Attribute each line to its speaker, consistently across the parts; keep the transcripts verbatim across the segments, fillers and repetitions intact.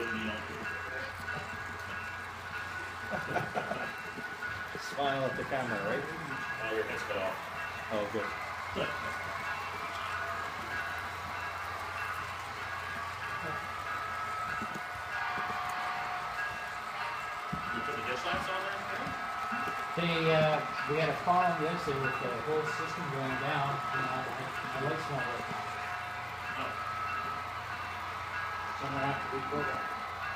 Speaker 1: Smile at the camera, right?
Speaker 2: Oh, your head's cut off.
Speaker 1: Oh, good.
Speaker 2: You put the dish lights on there?
Speaker 3: They, uh, we had a problem yesterday with the whole system going down, and I, I, my lights not working.
Speaker 2: Oh.
Speaker 3: So I'm gonna have to reprogram it.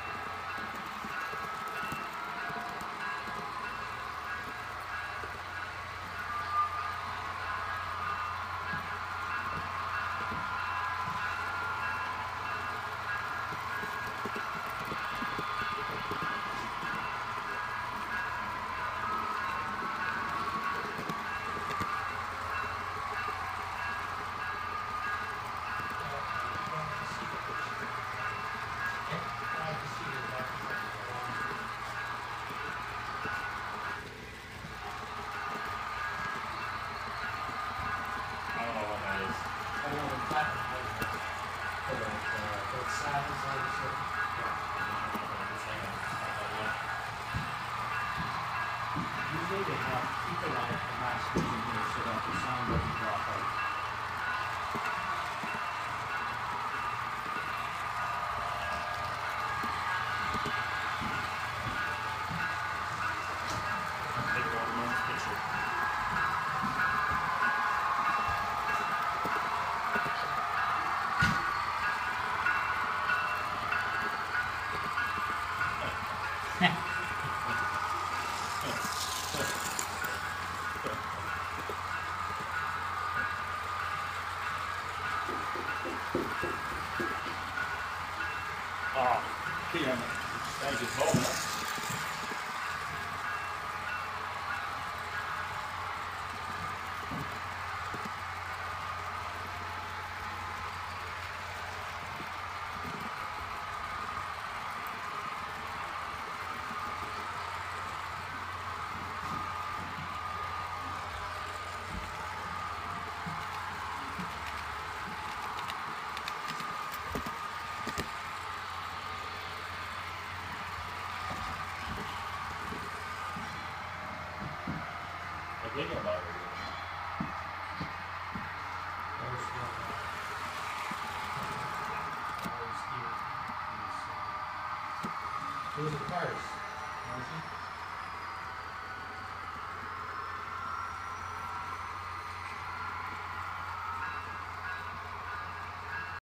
Speaker 2: I don't know what that is.
Speaker 3: I don't know the platinum light for the, uh, for the silence light, so. Usually they have people on it and not speaking here so that the sound doesn't drop out.
Speaker 2: Take one more picture.
Speaker 1: Ah, damn it.
Speaker 2: Thank you so much. I think about it.
Speaker 3: There's one, uh, always here. Those are cars, you know what I'm saying?